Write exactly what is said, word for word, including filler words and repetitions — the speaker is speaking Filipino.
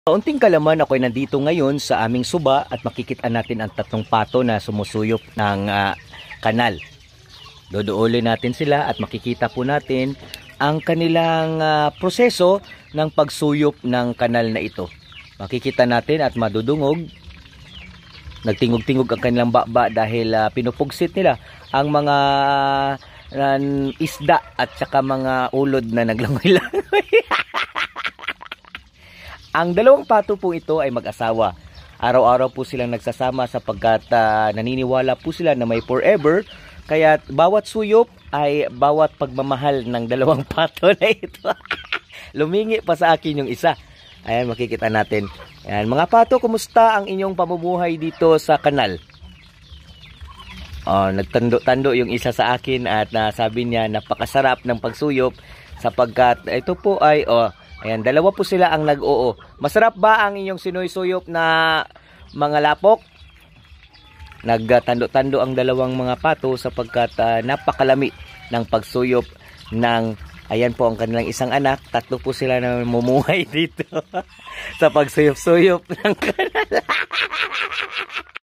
Kaunting kalaman, ako'y nandito ngayon sa aming suba at makikita natin ang tatlong pato na sumusuyop ng uh, kanal. Dodoolin natin sila at makikita po natin ang kanilang uh, proseso ng pagsuyop ng kanal na ito. Makikita natin at madudungog. Nagtingog-tingog ang kanilang baba dahil uh, pinupugsit nila ang mga uh, isda at saka mga ulod na naglangoy-langoy. Ang dalawang pato po ito ay mag-asawa. Araw-araw po silang nagsasama sapagkat uh, naniniwala po sila na may forever. Kaya bawat suyop ay bawat pagmamahal ng dalawang pato na ito. Lumingi pa sa akin yung isa. Ayan, makikita natin. Ayan, mga pato, kumusta ang inyong pamumuhay dito sa kanal? Oh, nagtando-tando yung isa sa akin at uh, sabi niya napakasarap ng pagsuyop sapagkat ito po ay... Oh, ayan, dalawa po sila ang nag-oo. Masarap ba ang inyong sinusuyop na mga lapok? Nagtando-tando ang dalawang mga pato sapagkat uh, napakalami ng pagsuyop ng, ayan po ang kanilang isang anak. Tatlo po sila na mumuhay dito sa pagsuyop-suyop ng kanal.